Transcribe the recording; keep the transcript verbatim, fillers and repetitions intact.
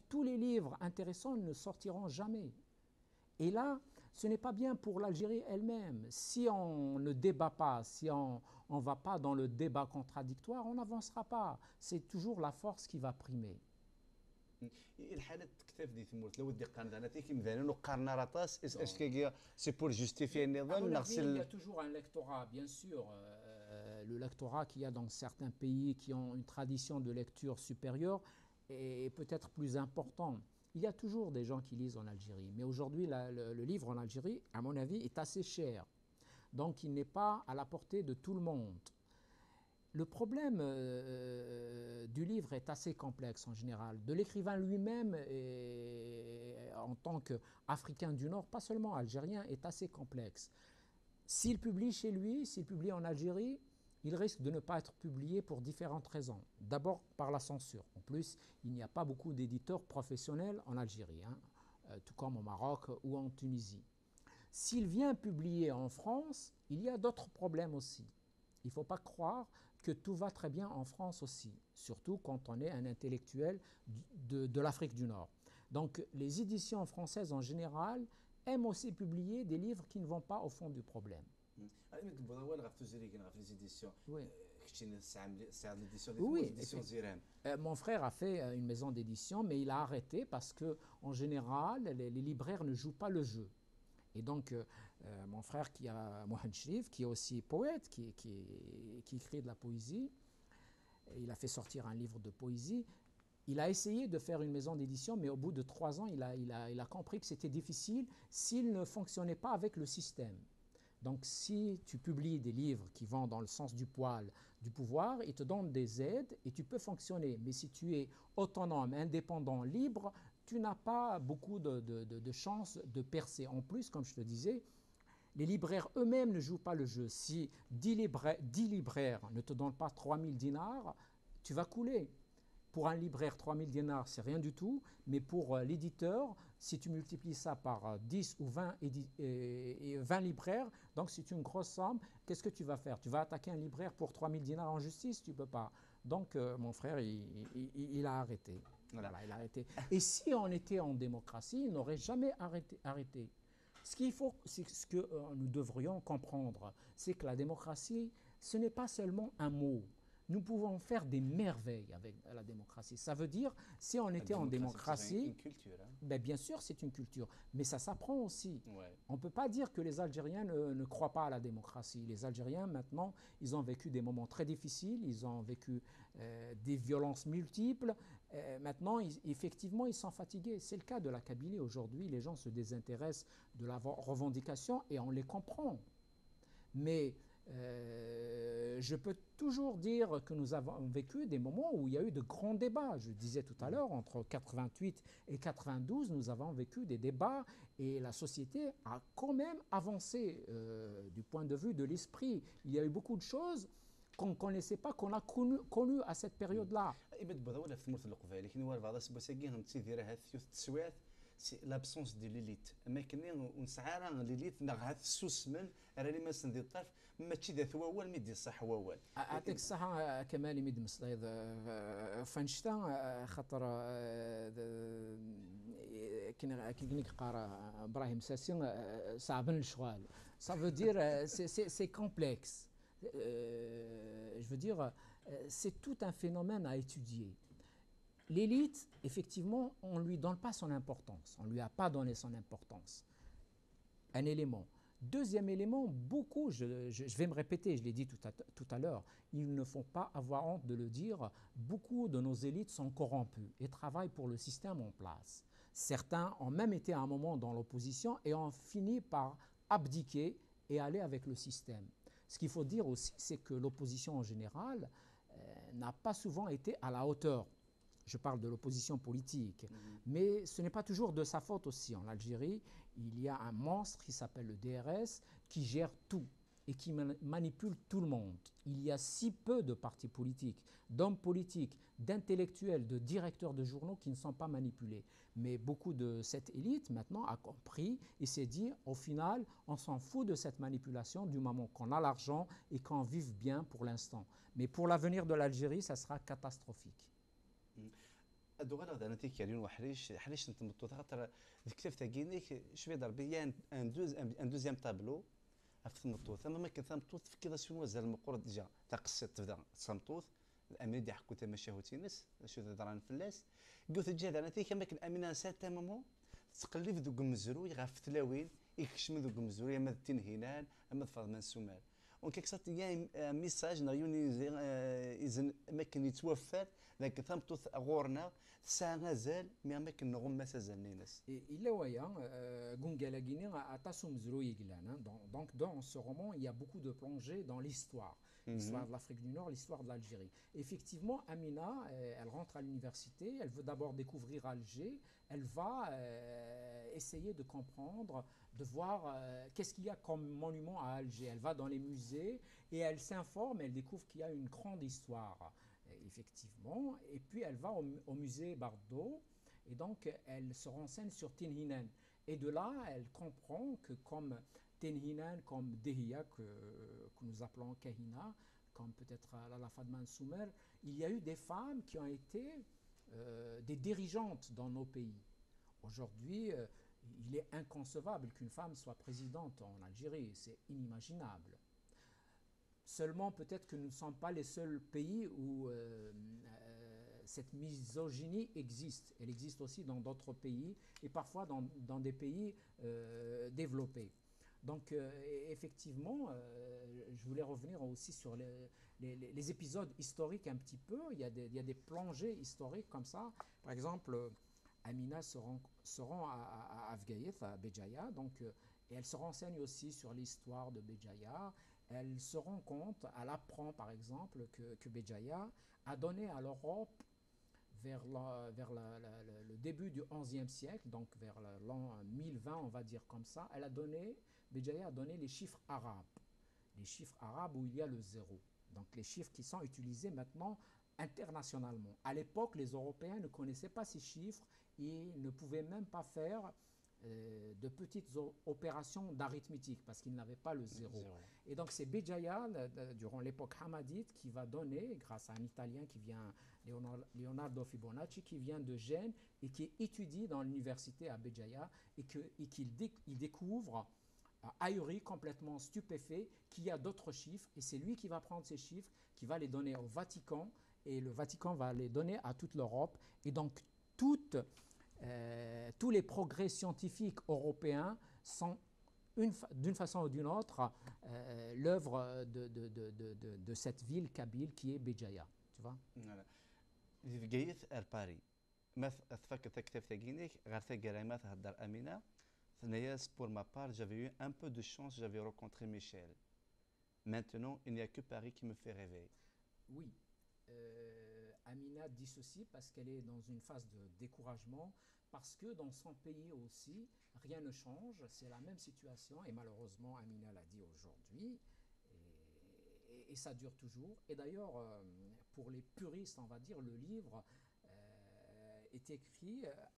tous les livres intéressants ne sortiront jamais. Et là, ce n'est pas bien pour l'Algérie elle-même. Si on ne débat pas, si on ne va pas dans le débat contradictoire, on n'avancera pas. C'est toujours la force qui va primer. الحالة تكتاف دي ثمورت لو ودي قارن انا تيكي مثلا وقارنا راطاس اس اس كي سي بور جوستيفي النظام نغسل. Il y a نغسل. toujours un lectorat, bien sûr. Euh, le lectorat qu'il y a dans certains pays qui ont une tradition de lecture supérieure est peut-être plus important. Il y a toujours des gens qui lisent en Algérie. Mais aujourd'hui, le, le livre en Algérie, à mon avis, est assez cher. Donc, il n'est pas à la portée de tout le monde. Le problème euh, du livre est assez complexe en général. De l'écrivain lui-même, en tant qu'Africain du Nord, pas seulement algérien, est assez complexe. S'il publie chez lui, s'il publie en Algérie, il risque de ne pas être publié pour différentes raisons. D'abord par la censure. En plus, il n'y a pas beaucoup d'éditeurs professionnels en Algérie, hein, euh, tout comme au Maroc ou en Tunisie. S'il vient publier en France, il y a d'autres problèmes aussi. Il ne faut pas croire que tout va très bien en France aussi, surtout quand on est un intellectuel de, de l'Afrique du Nord. Donc les éditions françaises en général aiment aussi publier des livres qui ne vont pas au fond du problème. Oui. Oui. Euh, mon frère a fait une maison d'édition, mais il a arrêté parce qu'en général, les, les libraires ne jouent pas le jeu. Et donc, euh, mon frère qui a Mohamed Shrif, qui est aussi poète, qui, qui, qui écrit de la poésie, il a fait sortir un livre de poésie. Il a essayé de faire une maison d'édition, mais au bout de trois ans, il a, il a, il a compris que c'était difficile s'il ne fonctionnait pas avec le système. Donc, si tu publies des livres qui vont dans le sens du poil, du pouvoir, ils te donnent des aides et tu peux fonctionner. Mais si tu es autonome, indépendant, libre, tu n'as pas beaucoup de, de, de, de chances de percer. En plus, comme je te disais, les libraires eux-mêmes ne jouent pas le jeu. Si dix libraires, dix libraires ne te donnent pas trois mille dinars, tu vas couler. Pour un libraire, trois mille dinars, c'est rien du tout, mais pour euh, l'éditeur, si tu multiplies ça par euh, dix ou vingt, et, et vingt libraires, donc c'est une grosse somme, qu'est-ce que tu vas faire? Tu vas attaquer un libraire pour trois mille dinars en justice? Tu ne peux pas. Donc euh, mon frère, il, il, il a arrêté. Voilà. Voilà, il a arrêté. Et si on était en démocratie, il n'aurait jamais arrêté. arrêté. Ce qu'il faut, c'est ce que euh, nous devrions comprendre, c'est que la démocratie, ce n'est pas seulement un mot. Nous pouvons faire des merveilles avec la démocratie. Ça veut dire, si on était en démocratie, c'est une culture, hein. Ben bien sûr, c'est une culture, mais ça s'apprend aussi. Ouais. On ne peut pas dire que les Algériens ne, ne croient pas à la démocratie. Les Algériens, maintenant, ils ont vécu des moments très difficiles, ils ont vécu euh, des violences multiples. Euh, maintenant, ils, effectivement, ils sont fatigués. C'est le cas de la Kabylie aujourd'hui. Les gens se désintéressent de la revendication et on les comprend. Mais Euh, je peux toujours dire que nous avons vécu des moments où il y a eu de grands débats. Je disais tout à l'heure, entre quatre-vingt-huit et quatre-vingt-douze, nous avons vécu des débats et la société a quand même avancé euh, du point de vue de l'esprit. Il y a eu beaucoup de choses qu'on ne connaissait pas, qu'on a connu, connu à cette période-là. لابسونس ديال ليليت اما كني ونسعى راه ليليت نغ السوس من راني ما سندي الطرف ما تشي ذا ثواوال ميدي صح ووال يعطيك الصحة كمالي ميد مصليد فنشتا خاطر كي كي قرا ابراهيم ساسي صعب الشغال ça veut dire c'est complexe je veux dire c'est tout un phénomène à étudier. L'élite, effectivement, on ne lui donne pas son importance. On ne lui a pas donné son importance. Un élément. Deuxième élément, beaucoup, je, je, je vais me répéter, je l'ai dit tout à, tout à l'heure, ils ne font pas avoir honte de le dire, beaucoup de nos élites sont corrompues et travaillent pour le système en place. Certains ont même été à un moment dans l'opposition et ont fini par abdiquer et aller avec le système. Ce qu'il faut dire aussi, c'est que l'opposition en général euh, n'a pas souvent été à la hauteur. Je parle de l'opposition politique. Mmh. Mais ce n'est pas toujours de sa faute aussi. En Algérie, il y a un monstre qui s'appelle le D R S qui gère tout et qui manipule tout le monde. Il y a si peu de partis politiques, d'hommes politiques, d'intellectuels, de directeurs de journaux qui ne sont pas manipulés. Mais beaucoup de cette élite maintenant a compris et s'est dit, au final, on s'en fout de cette manipulation du moment qu'on a l'argent et qu'on vive bien pour l'instant. Mais pour l'avenir de l'Algérie, ça sera catastrophique. ادوغالا غدا نتي كارين وحريش حريش نتمطو خاطر الكتاب تاع كينيك شويه ضربيه ان دوز ان دوزيام طابلو عرفت المطوط اما ما كان ثمطوط في كذا شنو زال المقور ديجا تاع قصه تبدا ثمطوط الامين دي حكو تما شاهوتي ناس شو دران فلاس قلت جاد انا تي كما الامين ساتا مامو تقلب ذوك المزروي غاف تلاوين يكشم ذوك المزروي اما التنهينان اما فاطمه السومال وكيك صات يا ميساج نريوني اذن اماكن يتوفر لكن ثمطوط غورنا ساعه غازال مي اماكن نغم ما سازال ناس إلا ويا Gungala Guinée a Tassum Zroyiglan. Donc, dans ce roman, il y a beaucoup de plongées dans l'histoire. L'histoire de l'Afrique du Nord, l'histoire de l'Algérie. Effectivement, Amina, elle rentre à l'université, elle veut d'abord découvrir Alger, elle va euh, essayer de comprendre, de voir euh, qu'est-ce qu'il y a comme monument à Alger. Elle va dans les musées et elle s'informe, elle découvre qu'il y a une grande histoire, effectivement. Et puis, elle va au, au musée Bardo. Et donc, elle se renseigne sur Tinhinan. Et de là, elle comprend que comme Tinhinan, comme Dehia, que, que nous appelons Kahina, comme peut-être Lala Fadman Soumer, il y a eu des femmes qui ont été euh, des dirigeantes dans nos pays. Aujourd'hui, euh, il est inconcevable qu'une femme soit présidente en Algérie. C'est inimaginable. Seulement, peut-être que nous ne sommes pas les seuls pays où euh, euh, cette misogynie existe. Elle existe aussi dans d'autres pays et parfois dans, dans des pays euh, développés. Donc, euh, effectivement, euh, je voulais revenir aussi sur les, les, les épisodes historiques un petit peu. Il y a des, il y a des plongées historiques comme ça. Par exemple, Amina se rend, se rend à, à, à Afgaïth, à Béjaïa, donc, euh, et elle se renseigne aussi sur l'histoire de Béjaïa. Elle se rend compte, elle apprend par exemple que, que Béjaïa a donné à l'Europe vers, la, vers la, la, la, le début du onzième siècle, donc vers l'an mille vingt, on va dire comme ça, elle a donné, Béjaïa a donné les chiffres arabes, les chiffres arabes où il y a le zéro, donc les chiffres qui sont utilisés maintenant internationalement. À l'époque, les Européens ne connaissaient pas ces chiffres et ne pouvaient même pas faire euh, de petites opérations d'arithmétique parce qu'ils n'avaient pas le zéro. zéro. Et donc c'est Béjaïa, durant l'époque hamadite, qui va donner, grâce à un Italien qui vient, Leonardo Fibonacci, qui vient de Gênes et qui étudie dans l'université à Béjaïa et qu'il et qu'il dé, il découvre, euh, ahuri, complètement stupéfait, qu'il y a d'autres chiffres et c'est lui qui va prendre ces chiffres, qui va les donner au Vatican et le Vatican va les donner à toute l'Europe. Et donc toute, euh, tous les progrès scientifiques européens sont d'une façon ou d'une autre euh, l'œuvre de, de, de, de, de cette ville kabyle qui est Béjaïa. Tu vois? في جيث الباري ما تفكر تكتب تاكينيك غير تاكيرا ما تهدر امينه ثنايا pour ma part j'avais eu un peu de chance, j'avais rencontré Michel. Maintenant il n'y a que Paris qui me fait rêver. Oui, euh, Amina dit ceci parce qu'elle est dans une phase de découragement, parce que dans son pays aussi, rien ne change, c'est la même situation, et malheureusement, Amina l'a dit aujourd'hui, et, et, et ça dure toujours. Et d'ailleurs, euh, pour les puristes, on va dire, le livre euh, est écrit